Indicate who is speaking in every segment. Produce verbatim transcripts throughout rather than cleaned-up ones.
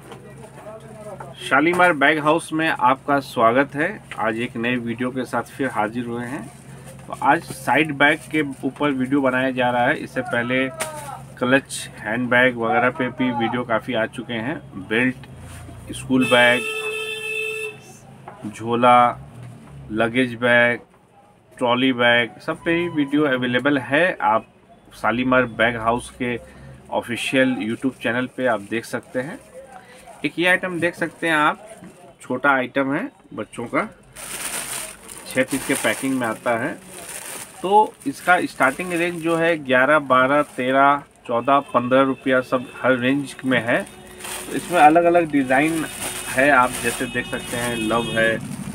Speaker 1: Shalimar bag house में आपका स्वागत है। आज एक नए वीडियो के साथ फिर हाजिर हुए हैं। तो आज साइड बैग के ऊपर वीडियो बनाया जा रहा है। इससे पहले क्लच, हैंड बैग वगैरह पे भी वीडियो काफ़ी आ चुके हैं। बेल्ट, स्कूल बैग, झोला, लगेज बैग, ट्रॉली बैग, सब पे ही वीडियो अवेलेबल है। आप शालीमार बैग हाउस के ऑफिशियल यूट्यूब चैनल पे आप देख सकते हैं। एक ये आइटम देख सकते हैं आप, छोटा आइटम है बच्चों का, छः पीस के पैकिंग में आता है। तो इसका स्टार्टिंग रेंज जो है ग्यारह, बारह, तेरह, चौदह, पंद्रह रुपया सब हर रेंज में है। तो इसमें अलग अलग डिज़ाइन है, आप जैसे देख सकते हैं, लव है,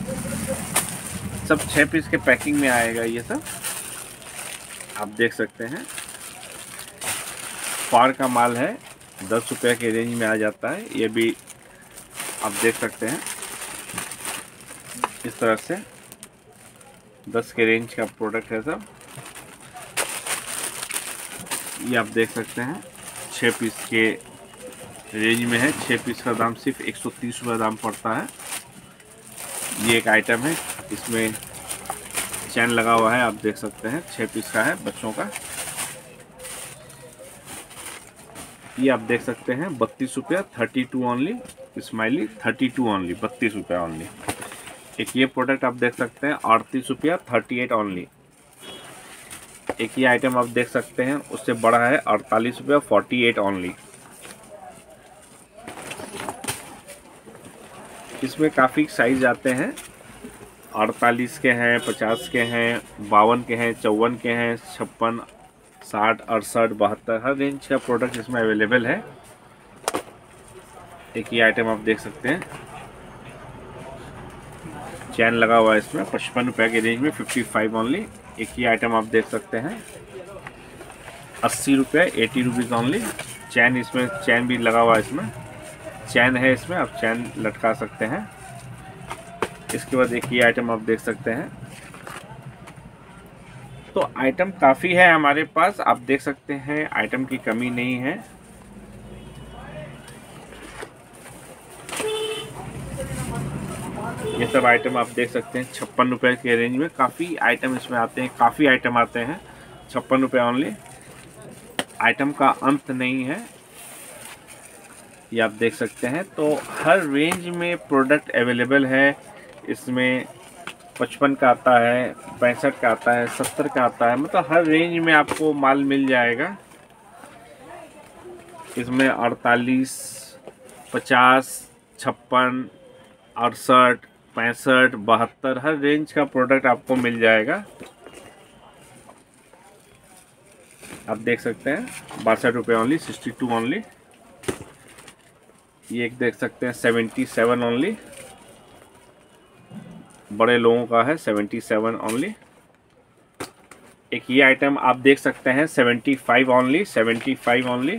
Speaker 1: सब छः पीस के पैकिंग में आएगा। ये सब आप देख सकते हैं। फार का माल है, दस रुपये के रेंज में आ जाता है। ये भी आप देख सकते हैं, इस तरह से दस के रेंज का प्रोडक्ट है सब। ये आप देख सकते हैं, छः पीस के रेंज में है। छः पीस का दाम सिर्फ एक सौ तीस रुपये दाम पड़ता है। ये एक आइटम है, इसमें चैन लगा हुआ है, आप देख सकते हैं, छः पीस का है बच्चों का। ये आप देख सकते हैं, बत्तीस रुपया, thirty two only. Smiley thirty two only, बत्तीस रुपया ओनली। एक ये प्रोडक्ट आप देख सकते हैं, अड़तीस रुपया, थर्टी एट ओनली। एक ये आइटम आप देख सकते हैं, उससे बड़ा है, अड़तालीस रुपया, फोर्टी एट ओनली। इसमें काफ़ी साइज आते हैं, अड़तालीस के हैं, पचास के हैं, बावन के हैं, चौवन के हैं, छप्पन, साठ, अड़सठ, बहत्तर, हर रेंज का प्रोडक्ट इसमें अवेलेबल है। एक ये आइटम आप देख सकते हैं, चैन लगा हुआ है इसमें, पचपन रुपये के रेंज में, फिफ्टी फाइव ओनली। एक ये आइटम आप देख सकते हैं, अस्सी रुपये, एटी रुपीज़ ओनली। चैन, इसमें चैन भी लगा हुआ है, इसमें चैन है, इसमें आप चैन लटका सकते हैं। इसके बाद एक ये आइटम आप देख सकते हैं। तो आइटम काफ़ी है हमारे पास, आप देख सकते हैं, आइटम की कमी नहीं है। ये सब आइटम आप देख सकते हैं, छप्पन रुपये के रेंज में। काफ़ी आइटम इसमें आते हैं, काफ़ी आइटम आते हैं, छप्पन रुपये ओनली। आइटम का अंत नहीं है, ये आप देख सकते हैं। तो हर रेंज में प्रोडक्ट अवेलेबल है। इसमें पचपन का आता है, पैंसठ का आता है, सत्तर का आता है, मतलब हर रेंज में आपको माल मिल जाएगा। इसमें अड़तालीस, पचास, छप्पन, अड़सठ, पैंसठ, बहत्तर, हर रेंज का प्रोडक्ट आपको मिल जाएगा। आप देख सकते हैं, बासठ रुपये ओनली, सिक्सटी टू ओनली। ये एक देख सकते हैं, सेवेंटी सेवन ओनली, बड़े लोगों का है, सेवेंटी सेवन ओनली। एक ये आइटम आप देख सकते हैं, seventy five only, seventy five only.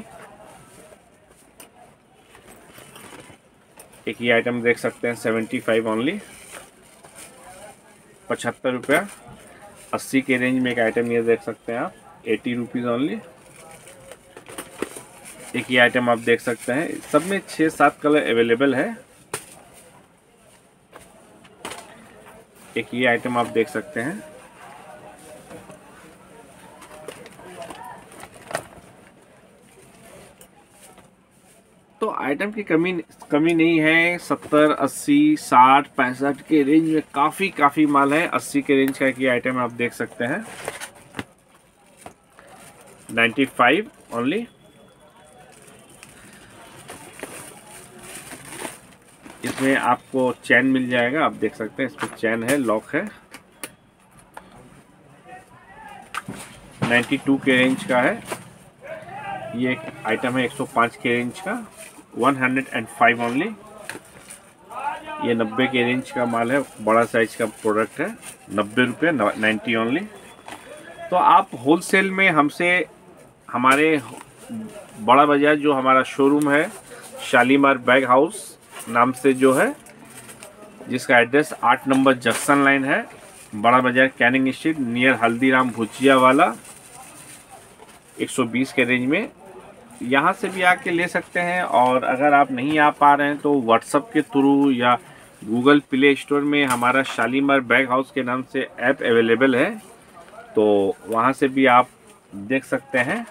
Speaker 1: एक ये आइटम देख सकते हैं, सेवेंटी फाइव ओनली, पचहत्तर रुपया। अस्सी के रेंज में एक आइटम ये देख सकते हैं आप, एटी रुपीज़ ओनली। एक ये आइटम आप देख सकते हैं, सब में छः सात कलर अवेलेबल है। एक ये आइटम आप देख सकते हैं, तो आइटम की कमी कमी नहीं है। सत्तर, अस्सी, साठ, पैंसठ के रेंज में काफ़ी काफ़ी माल है। अस्सी के रेंज का एक ये आइटम आप देख सकते हैं, नाइन्टी फाइव ओनली। इसमें आपको चैन मिल जाएगा, आप देख सकते हैं, इसमें चैन है, लॉक है। बानवे के रेंज का है। ये एक आइटम है एक सौ पाँच के रेंज का, एक सौ पाँच ओनली। ये नब्बे के रेंज का माल है, बड़ा साइज का प्रोडक्ट है, नब्बे रुपये, नब्बे ओनली। तो आप होलसेल में हमसे, हमारे बड़ा बाजार जो हमारा शोरूम है, शालीमार बैग हाउस नाम से जो है, जिसका एड्रेस आठ नंबर जंक्शन लाइन है, Bara Bazar, Canning Street, near Haldiram भुजिया वाला, एक सौ बीस के रेंज में यहाँ से भी आके ले सकते हैं, और अगर आप नहीं आ पा रहे हैं तो व्हाट्सएप के थ्रू या गूगल प्ले स्टोर में हमारा शालीमार बैग हाउस के नाम से ऐप अवेलेबल है, तो वहाँ से भी आप देख सकते हैं,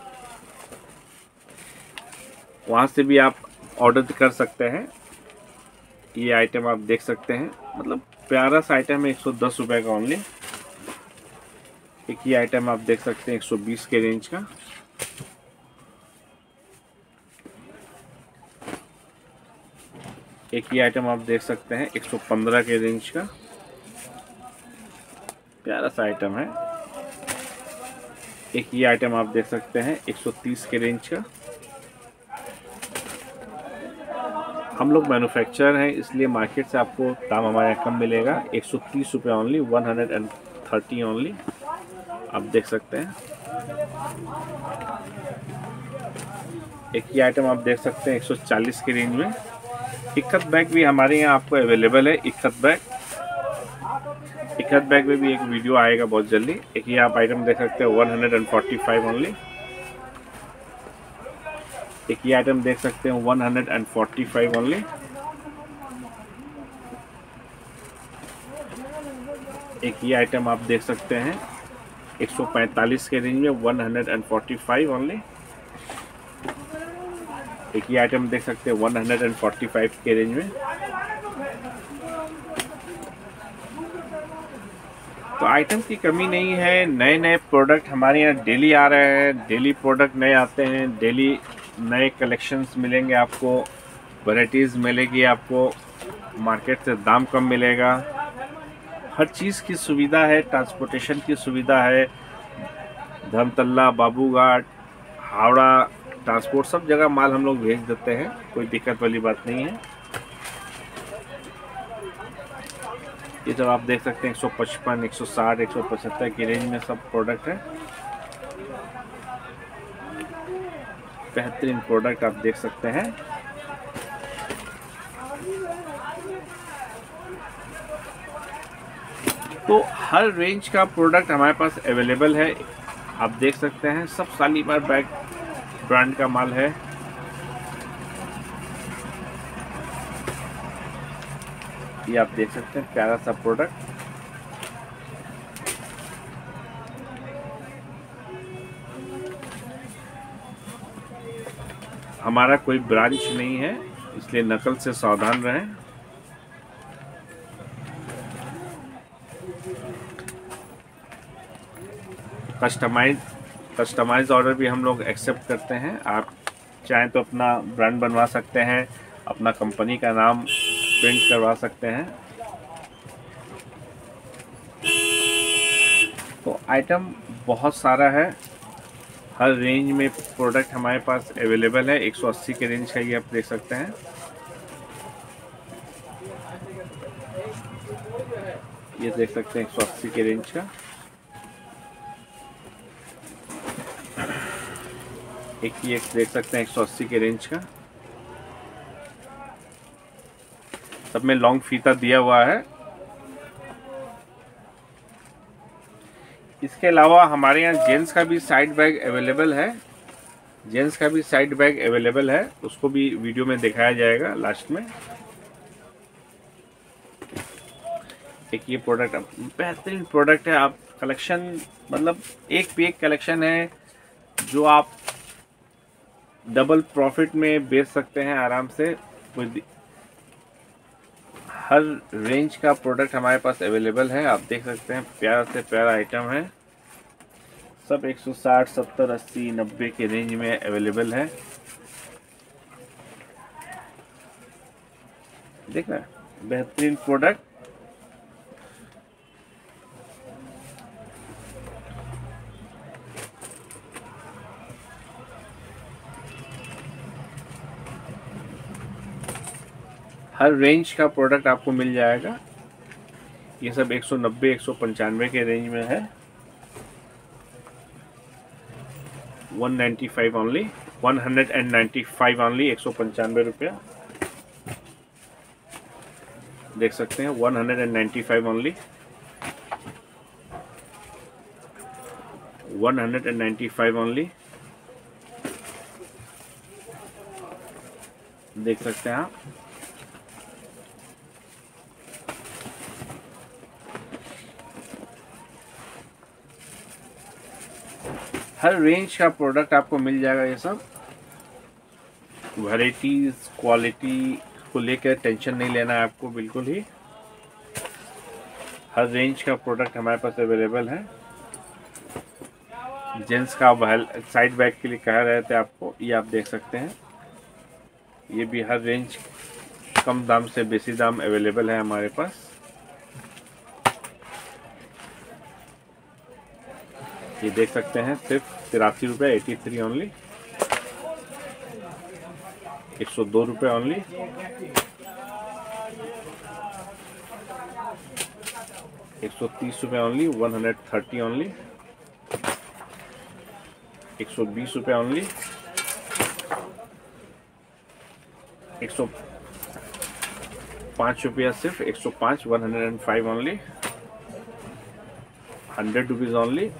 Speaker 1: वहाँ से भी आप ऑर्डर कर सकते हैं। ये आइटम आप देख सकते हैं, मतलब प्यारा सा आइटम है, एक सौ दस रुपये का ओनली। एक ही आइटम आप देख सकते हैं एक सौ बीस के रेंज का। एक ही आइटम आप देख सकते हैं एक सौ पंद्रह के रेंज का, प्यारा सा आइटम है। एक ही आइटम आप देख सकते हैं एक सौ तीस के रेंज का। हम लोग मैन्युफैक्चरर हैं, इसलिए मार्केट से आपको दाम हमारे यहाँ कम मिलेगा। एक सौ तीस रुपये only, one hundred and thirty only, आप देख सकते हैं। एक ही आइटम आप देख सकते हैं एक सौ चालीस की रेंज में। इक्कत बैग भी हमारे यहाँ आपको अवेलेबल है। इक्कत बैग इक्कत बैग में भी एक वीडियो आएगा बहुत जल्दी। एक ही आप आइटम देख सकते हैं one hundred and forty five only. एक ही आइटम देख सकते हैं one hundred and forty five only. एक ही आइटम आप देख सकते हैं एक सौ पैंतालीस के रेंज में, one hundred and forty five only. एक ही आइटम देख सकते हैं one hundred and forty five के रेंज में। तो आइटम की कमी नहीं है। नए नए प्रोडक्ट हमारे यहाँ डेली आ रहे हैं, डेली प्रोडक्ट नए आते हैं, डेली नए कलेक्शंस मिलेंगे आपको, वैराइटीज़ मिलेगी आपको, मार्केट से दाम कम मिलेगा। हर चीज़ की सुविधा है, ट्रांसपोर्टेशन की सुविधा है। धर्मतल्ला, बाबूघाट, हावड़ा, ट्रांसपोर्ट सब जगह माल हम लोग भेज देते हैं, कोई दिक्कत वाली बात नहीं है। ये सब आप देख सकते हैं एक सौ पचपन, एक सौ साठ, एक सौ पचहत्तर की रेंज में सब प्रोडक्ट है। बेहतरीन प्रोडक्ट आप देख सकते हैं। तो हर रेंज का प्रोडक्ट हमारे पास अवेलेबल है, आप देख सकते हैं। सब शालीमार बैग ब्रांड का माल है। ये आप देख सकते हैं प्यारा सा प्रोडक्ट। हमारा कोई ब्रांच नहीं है, इसलिए नकल से सावधान रहें। कस्टमाइज कस्टमाइज ऑर्डर भी हम लोग एक्सेप्ट करते हैं। आप चाहें तो अपना ब्रांड बनवा सकते हैं, अपना कंपनी का नाम प्रिंट करवा सकते हैं। तो आइटम बहुत सारा है, हर रेंज में प्रोडक्ट हमारे पास अवेलेबल है। एक सौ अस्सी के रेंज का ये आप देख सकते हैं। ये देख सकते हैं एक सौ अस्सी के रेंज का। एक ही एक देख सकते हैं एक सौ अस्सी के रेंज का। सब में लॉन्ग फीता दिया हुआ है। इसके अलावा हमारे यहाँ जेंट्स का भी साइड बैग अवेलेबल है। जेंट्स का भी साइड बैग अवेलेबल है, उसको भी वीडियो में दिखाया जाएगा लास्ट में। एक ये प्रोडक्ट बेहतरीन प्रोडक्ट है। आप कलेक्शन मतलब एक पे एक कलेक्शन है जो आप डबल प्रॉफिट में बेच सकते हैं आराम से। कोई हर रेंज का प्रोडक्ट हमारे पास अवेलेबल है, आप देख सकते हैं। प्यारा से प्यारा आइटम है, सब एक सौ साठ, सत्तर, अस्सी, नब्बे के रेंज में अवेलेबल है। देख रहे हैं बेहतरीन प्रोडक्ट। हर रेंज का प्रोडक्ट आपको मिल जाएगा। ये सब एक सौ नब्बे, एक सौ पंचानवे के रेंज में है। One ninety five only, one hundred and ninety five only, एक सौ पंचानवे रुपया देख सकते हैं। One hundred and ninety five only, one hundred and ninety five only. देख सकते हैं आप। हर रेंज का प्रोडक्ट आपको मिल जाएगा। ये सब वैरायटीज क्वालिटी को लेकर टेंशन नहीं लेना है आपको बिल्कुल ही। हर रेंज का प्रोडक्ट हमारे पास अवेलेबल है। जेंट्स का साइड बैग के लिए कह रहे थे आपको, ये आप देख सकते हैं। ये भी हर रेंज कम दाम से बेसी दाम अवेलेबल है हमारे पास। ये देख सकते हैं सिर्फ तिरासी रुपये एटी थ्री ओनली, एक सौ दो रुपये ओनली, एक सौ तीस रुपये only, one hundred thirty only, एक सौ बीस रुपये ओनली, एक सौ पाँच रुपया सिर्फ, एक सौ पाँच, one hundred and five only, hundred rupees only,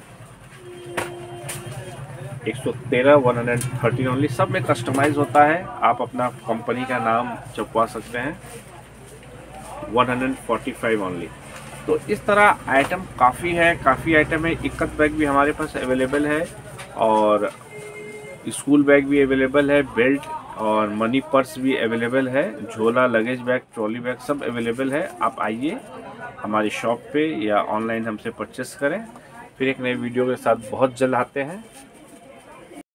Speaker 1: एक सौ तेरह, वन हंड्रेड थर्टी ओनली। सब में कस्टमाइज होता है, आप अपना कंपनी का नाम छपवा सकते हैं। One hundred forty five only. तो इस तरह आइटम काफ़ी है, काफ़ी आइटम है। इक्कत बैग भी हमारे पास अवेलेबल है और स्कूल बैग भी अवेलेबल है, बेल्ट और मनी पर्स भी अवेलेबल है, झोला, लगेज बैग, ट्रॉली बैग सब अवेलेबल है। आप आइए हमारी शॉप पे या ऑनलाइन हमसे परचेस करें। फिर एक नई वीडियो के साथ बहुत जल्द आते हैं।